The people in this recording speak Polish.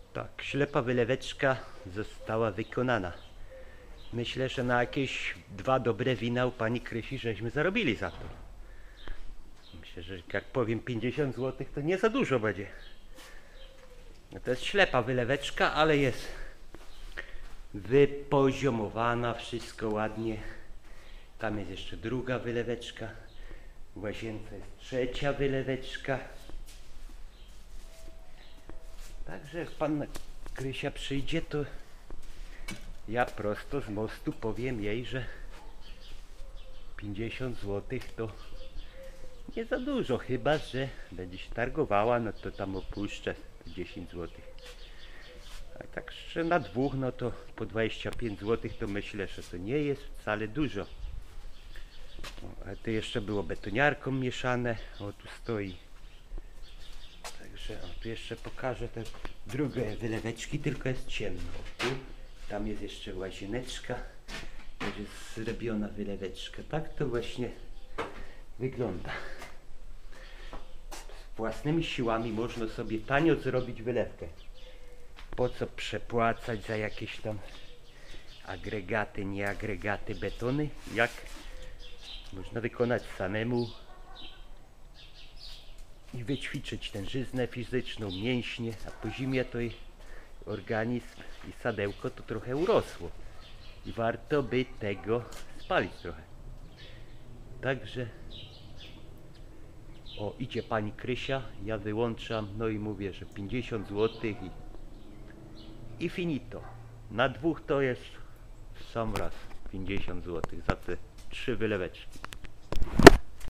Tak, ślepa wyleweczka została wykonana. Myślę, że na jakieś 2 dobre wina u pani Krysi żeśmy zarobili za to. Myślę, że jak powiem 50 zł, to nie za dużo będzie. No to jest ślepa wyleweczka, ale jest wypoziomowana, wszystko ładnie. Tam jest jeszcze druga wyleweczka. W łazience jest trzecia wyleweczka. Także jak pan Krysia przyjdzie, to ja prosto z mostu powiem jej, że 50 zł to nie za dużo, chyba że będzie się targowała, no to tam opuszczę 10 zł. A tak, że na dwóch, no to po 25 zł to myślę, że to nie jest wcale dużo. A to jeszcze było betoniarką mieszane, o tu stoi. Także o, tu jeszcze pokażę te drugie wyleweczki, tylko jest ciemno. Tu, tam jest jeszcze łazieneczka, to jest zrobiona wyleweczka. Tak to właśnie wygląda. Z własnymi siłami można sobie tanio zrobić wylewkę. Po co przepłacać za jakieś tam agregaty, nie agregaty, betony, jak można wykonać samemu i wyćwiczyć tężyznę fizyczną, mięśnie, a po zimie to i organizm i sadełko to trochę urosło i warto by tego spalić trochę. Także o, idzie pani Krysia, ja wyłączam, no i mówię, że 50 zł i finito. Na dwóch to jest w sam raz 50 zł za te 3 wyleweczki.